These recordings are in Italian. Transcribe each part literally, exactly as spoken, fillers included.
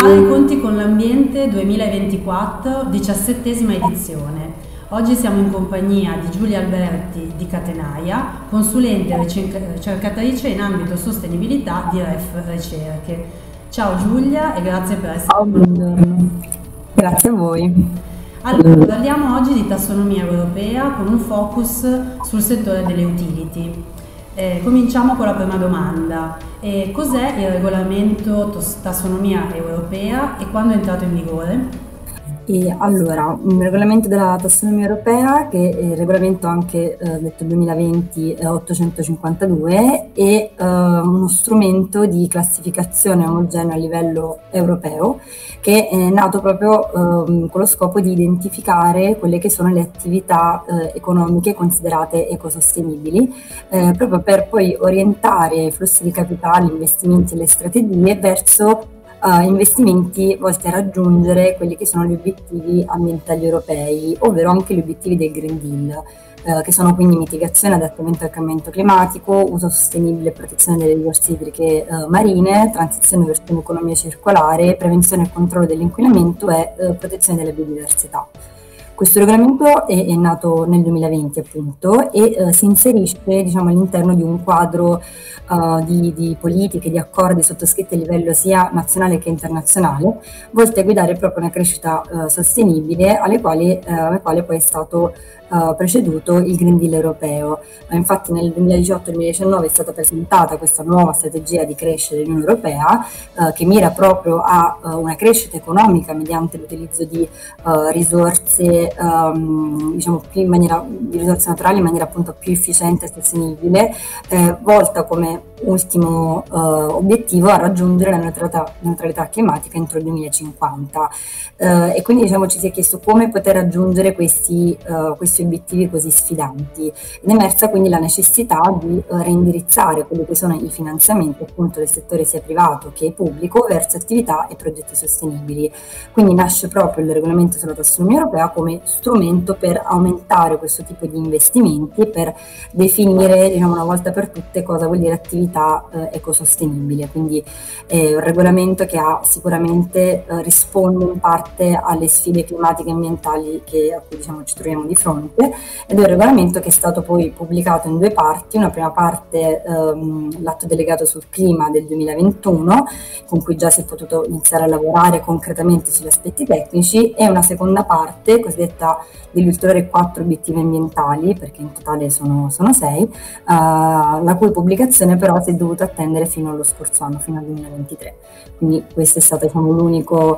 Fare i conti con l'ambiente duemilaventiquattro, diciassettesima edizione. Oggi siamo in compagnia di Giulia Alberti di Catenaia, consulente e ricercatrice in ambito sostenibilità di Ref Ricerche. Ciao Giulia e grazie per essere Ciao, con noi. grazie a voi. Allora, parliamo oggi di tassonomia europea con un focus sul settore delle utility. Eh, cominciamo con la prima domanda. Eh, cos'è il regolamento tos- tassonomia europea e quando è entrato in vigore? E allora, un regolamento della tassonomia europea, che è il regolamento anche eh, detto duemilaventi eh, ottocentocinquantadue, è eh, uno strumento di classificazione omogenea a livello europeo, che è nato proprio eh, con lo scopo di identificare quelle che sono le attività eh, economiche considerate ecosostenibili, eh, proprio per poi orientare i flussi di capitali, investimenti e le strategie verso Uh, investimenti volti a raggiungere quelli che sono gli obiettivi ambientali europei, ovvero anche gli obiettivi del Green Deal, uh, che sono quindi mitigazione, adattamento al cambiamento climatico, uso sostenibile e protezione delle risorse idriche uh, marine, transizione verso un'economia circolare, prevenzione e controllo dell'inquinamento e uh, protezione della biodiversità. Questo regolamento è, è nato nel duemilaventi appunto e eh, si inserisce, diciamo, all'interno di un quadro uh, di, di politiche, di accordi sottoscritti a livello sia nazionale che internazionale, volte a guidare proprio una crescita uh, sostenibile alle quali, uh, alle quali poi è stato Uh, preceduto il Green Deal europeo. Uh, infatti nel duemiladiciotto duemiladiciannove è stata presentata questa nuova strategia di crescita dell'Unione Europea uh, che mira proprio a uh, una crescita economica mediante l'utilizzo di uh, risorse, um, diciamo più in maniera, di risorse naturali in maniera appunto più efficiente e sostenibile, eh, volta come ultimo uh, obiettivo a raggiungere la neutralità, neutralità climatica entro il duemilacinquanta. Uh, e quindi diciamo ci si è chiesto come poter raggiungere questi, uh, questi obiettivi così sfidanti, ed è emersa quindi la necessità di uh, reindirizzare quelli che sono i finanziamenti appunto del settore sia privato che pubblico verso attività e progetti sostenibili. Quindi nasce proprio il regolamento sulla tassonomia europea come strumento per aumentare questo tipo di investimenti e per definire, diciamo, una volta per tutte cosa vuol dire attività eh, ecosostenibile. Quindi è un regolamento che ha sicuramente eh, risponde in parte alle sfide climatiche e ambientali che, a cui diciamo, ci troviamo di fronte, ed è un regolamento che è stato poi pubblicato in due parti. Una prima parte, ehm, l'atto delegato sul clima del duemilaventuno, con cui già si è potuto iniziare a lavorare concretamente sugli aspetti tecnici, e una seconda parte cosiddetta degli ulteriori quattro obiettivi ambientali, perché in totale sono, sono sei, eh, la cui pubblicazione però si è dovuta attendere fino allo scorso anno, fino al duemilaventitré. Quindi questa è stata, diciamo, l'unico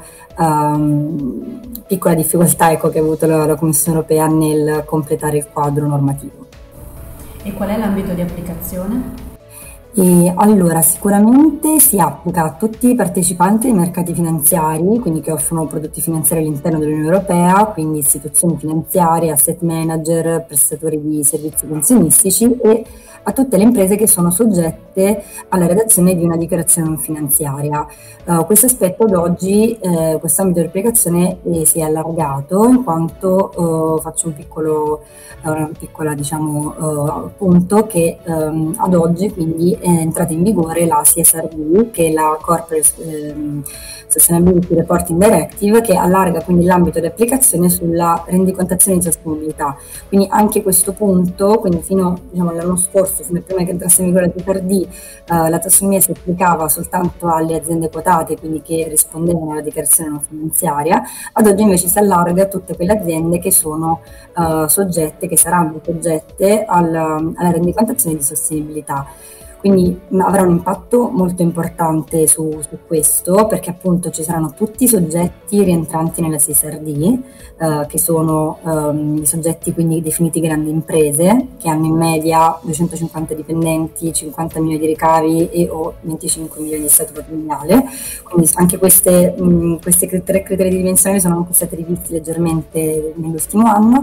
um, piccola difficoltà, ecco, che ha avuto la, la Commissione europea nel completare il quadro normativo. E qual è l'ambito di applicazione? E allora, sicuramente si applica a tutti i partecipanti ai mercati finanziari, quindi che offrono prodotti finanziari all'interno dell'Unione Europea, quindi istituzioni finanziarie, asset manager, prestatori di servizi pensionistici, e a tutte le imprese che sono soggette alla redazione di una dichiarazione non finanziaria. Uh, questo aspetto ad oggi, eh, questo ambito di applicazione eh, si è allargato, in quanto uh, faccio un piccolo, uh, una piccola diciamo, uh, punto che um, ad oggi quindi è entrata in vigore la C S R D, che è la Corporate um, Sustainability Reporting Directive, che allarga quindi l'ambito di applicazione sulla rendicontazione di sostenibilità. Quindi anche questo punto, quindi fino, diciamo, all'anno scorso, fino a prima che entrasse in vigore la C S R D, uh, la tassonomia si applicava soltanto alle aziende quotate, quindi che rispondevano alla dichiarazione non finanziaria. Ad oggi invece si allarga a tutte quelle aziende che sono uh, soggette, che saranno soggette alla, alla rendicontazione di sostenibilità. Quindi avrà un impatto molto importante su, su questo, perché appunto ci saranno tutti i soggetti rientranti nella C S R D, eh, che sono ehm, i soggetti quindi definiti grandi imprese, che hanno in media duecentocinquanta dipendenti, cinquanta milioni di ricavi e o venticinque milioni di stato patrimoniale. Quindi anche queste, mh, queste tre criteri dimensionali sono anche stati rivisti leggermente nell'ultimo anno.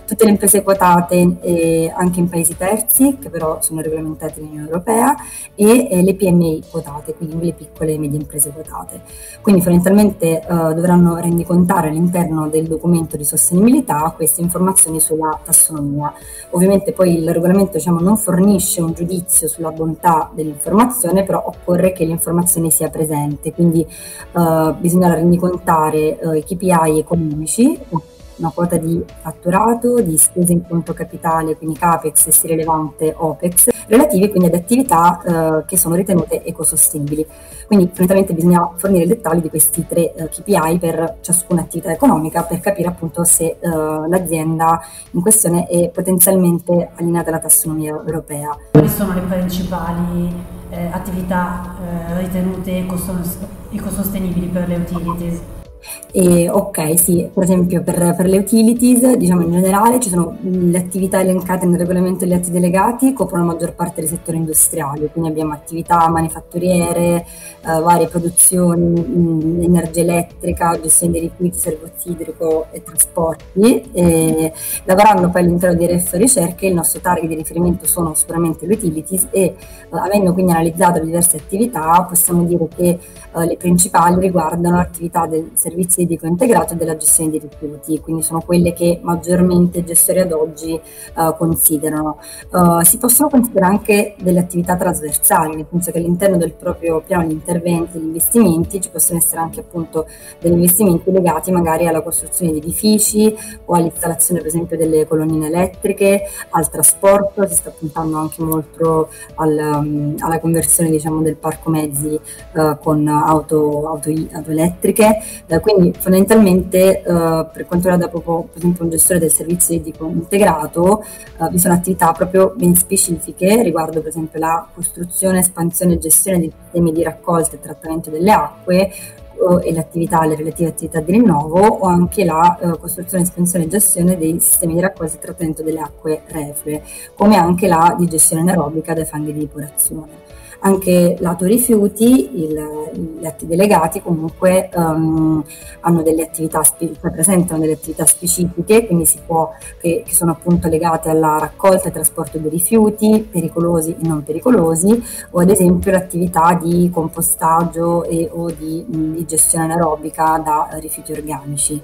tutte le imprese quotate eh, anche in paesi terzi, che però sono regolamentati nell'Unione Europea, e eh, le P M I quotate, quindi le piccole e medie imprese quotate. Quindi fondamentalmente eh, dovranno rendicontare all'interno del documento di sostenibilità queste informazioni sulla tassonomia. Ovviamente poi il regolamento, diciamo, non fornisce un giudizio sulla bontà dell'informazione, però occorre che l'informazione sia presente, quindi eh, bisognerà rendicontare eh, i K P I economici, una quota di fatturato, di spese in conto capitale, quindi Capex e se rilevante Opex, relativi quindi ad attività eh, che sono ritenute ecosostenibili. Quindi fondamentalmente bisogna fornire i dettagli di questi tre eh, K P I per ciascuna attività economica, per capire appunto se eh, l'azienda in questione è potenzialmente allineata alla tassonomia europea. Quali sono le principali eh, attività eh, ritenute ecosostenibili per le utilities? E, ok, sì, per esempio per, per le utilities, diciamo in generale, ci sono le attività elencate nel regolamento degli atti delegati, coprono la maggior parte dei settori industriali, quindi abbiamo attività manifatturiere, eh, varie produzioni, mh, energia elettrica, gestione dei rifiuti, servizio idrico e trasporti. E, lavorando poi all'interno di R F Ricerche, il nostro target di riferimento sono sicuramente le utilities e eh, avendo quindi analizzato le diverse attività, possiamo dire che eh, le principali riguardano l'attività del servizio idrico integrato e della gestione dei rifiuti, quindi sono quelle che maggiormente i gestori ad oggi uh, considerano. Uh, si possono considerare anche delle attività trasversali, nel senso che all'interno del proprio piano di interventi, di investimenti, ci possono essere anche appunto degli investimenti legati magari alla costruzione di edifici o all'installazione per esempio delle colonnine elettriche, al trasporto, si sta puntando anche molto al, um, alla conversione, diciamo, del parco mezzi uh, con auto, auto, auto elettriche. Uh, Quindi fondamentalmente uh, per quanto riguarda proprio per esempio un gestore del servizio idrico integrato, uh, vi sono attività proprio ben specifiche riguardo per esempio la costruzione, espansione e gestione di sistemi di raccolta e trattamento delle acque uh, e le attività, le relative attività di rinnovo, o anche la uh, costruzione, espansione e gestione dei sistemi di raccolta e trattamento delle acque reflue, come anche la di gestione anaerobica dei fanghi di depurazione. Anche lato rifiuti, il, gli atti delegati comunque um, hanno delle attività, spe- presentano delle attività specifiche, quindi si può, che, che sono appunto legate alla raccolta e trasporto dei rifiuti, pericolosi e non pericolosi, o ad esempio l'attività di compostaggio e o di, di gestione anaerobica da rifiuti organici.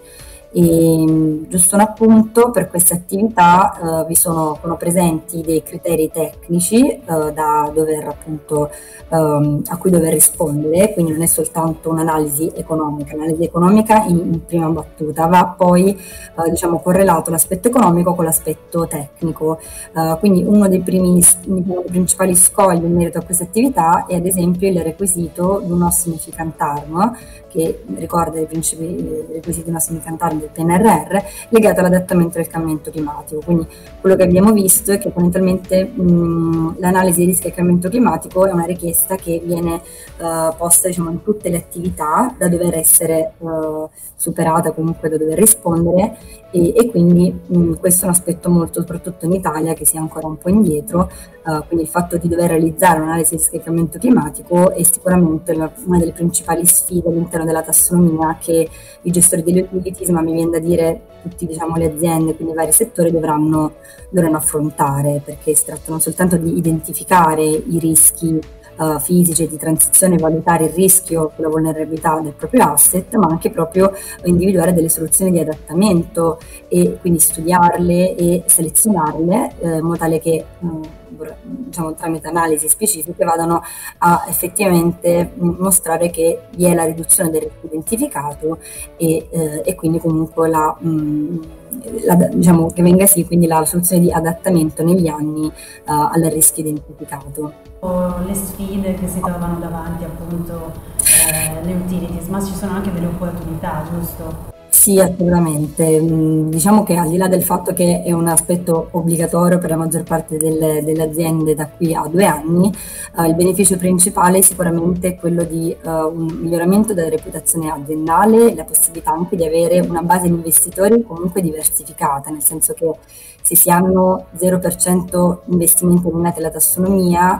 E, giusto un appunto, per queste attività eh, vi sono, sono presenti dei criteri tecnici eh, da dover appunto ehm, a cui dover rispondere, quindi non è soltanto un'analisi economica. L'analisi economica in, in prima battuta va poi eh, diciamo correlato l'aspetto economico con l'aspetto tecnico, eh, quindi uno dei primi dei principali scogli in merito a queste attività è ad esempio il requisito di uno significant harm, che ricorda i principi requisiti di una significant harm del P N R R, legato all'adattamento del cambiamento climatico. Quindi quello che abbiamo visto è che fondamentalmente mh, l'analisi di rischio del cambiamento climatico è una richiesta che viene uh, posta, diciamo, in tutte le attività da dover essere uh, superata, comunque da dover rispondere, e, e quindi mh, questo è un aspetto molto, soprattutto in Italia, che sia ancora un po' indietro. Uh, quindi il fatto di dover realizzare un'analisi di rischio del cambiamento climatico è sicuramente la, una delle principali sfide all'interno della tassonomia che i gestori delle utilities, ma mi viene da dire tutte, diciamo, le aziende, quindi i vari settori dovranno, dovranno affrontare, perché si tratta non soltanto di identificare i rischi uh, fisici di transizione, valutare il rischio con la vulnerabilità del proprio asset, ma anche proprio individuare delle soluzioni di adattamento e quindi studiarle e selezionarle eh, in modo tale che uh, diciamo, tramite analisi specifiche vadano a effettivamente mostrare che vi è la riduzione del rischio identificato e, eh, e quindi comunque la, mh, la, diciamo che venga sì quindi la soluzione di adattamento negli anni uh, al rischio identificato. Le sfide che si trovano davanti appunto eh, le utilities, ma ci sono anche delle opportunità, giusto? Sì, assolutamente. Diciamo che al di là del fatto che è un aspetto obbligatorio per la maggior parte delle, delle aziende da qui a due anni, eh, il beneficio principale sicuramente è quello di eh, un miglioramento della reputazione aziendale, la possibilità anche di avere una base di investitori comunque diversificata, nel senso che se si hanno zero per cento investimenti allineati alla tassonomia,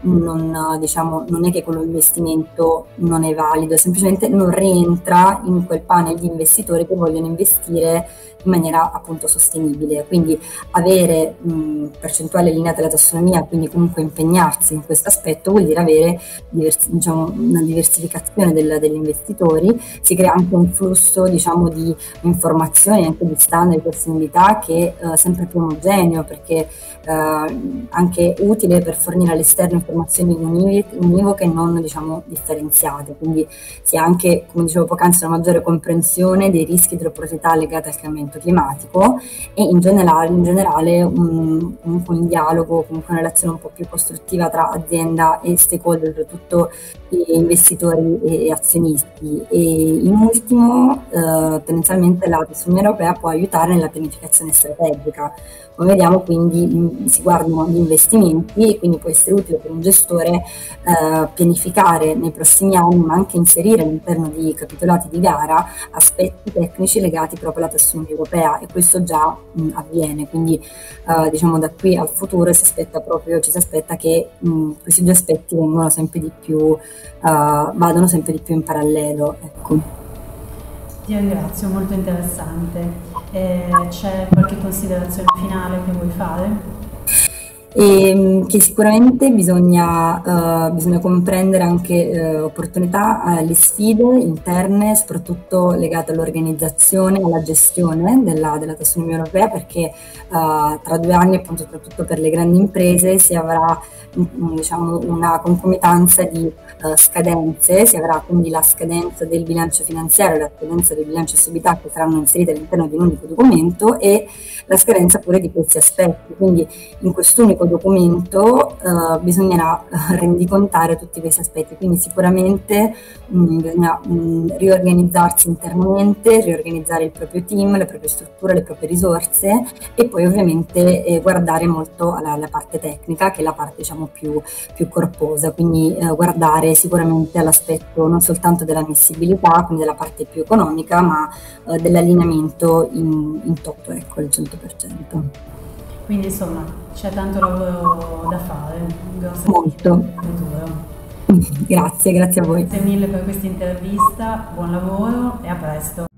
non, diciamo, non è che quello investimento non è valido, semplicemente non rientra in quel panel di investitori che vogliono investire in maniera appunto sostenibile. Quindi avere mh, percentuali allineate alla tassonomia, quindi comunque impegnarsi in questo aspetto, vuol dire avere diversi, diciamo, una diversificazione del, degli investitori. Si crea anche un flusso, diciamo, di informazioni, anche di standard di personalità che è eh, sempre più omogeneo, perché eh, anche utile per fornire all'esterno informazioni univoche e non, diciamo, differenziate. Quindi si ha anche, come dicevo poc'anzi, una maggiore comprensione dei rischi di opportunità legati al cambiamento climatico e in generale, in generale un, comunque un dialogo, comunque una relazione un po' più costruttiva tra azienda e stakeholder, soprattutto investitori e azionisti. E in ultimo, eh, tendenzialmente la tassonomia europea può aiutare nella pianificazione strategica. Come vediamo, quindi in, si guardano gli investimenti e quindi può essere utile per un gestore eh, pianificare nei prossimi anni, ma anche inserire all'interno di capitolati di gara aspetti tecnici legati proprio alla tassonomia europea, e questo già mh, avviene. Quindi eh, diciamo da qui al futuro si aspetta proprio, ci si aspetta che mh, questi due aspetti vengono sempre di più, uh, vadano sempre di più in parallelo. Ecco. Ti ringrazio, molto interessante. Eh, c'è qualche considerazione finale che vuoi fare? E che sicuramente bisogna, uh, bisogna comprendere anche uh, opportunità, uh, le sfide interne, soprattutto legate all'organizzazione e alla gestione della, della tassonomia europea, perché uh, tra due anni, appunto, soprattutto per le grandi imprese, si avrà um, diciamo, una concomitanza di uh, scadenze, si avrà quindi la scadenza del bilancio finanziario e la scadenza del bilancio stabilità, che saranno inserite all'interno di un unico documento, e la scadenza pure di questi aspetti. Quindi in quest'unico documento eh, bisognerà rendicontare tutti questi aspetti, quindi sicuramente mh, bisogna mh, riorganizzarsi internamente, riorganizzare il proprio team, le proprie strutture, le proprie risorse, e poi ovviamente eh, guardare molto alla, alla parte tecnica, che è la parte, diciamo, più, più corposa, quindi eh, guardare sicuramente all'aspetto non soltanto dell'ammissibilità, quindi della parte più economica, ma eh, dell'allineamento in, in toto, ecco, al cento per cento. Quindi insomma c'è tanto lavoro da fare, grosso Molto. futuro. Grazie, grazie a voi. Grazie mille per questa intervista, buon lavoro e a presto.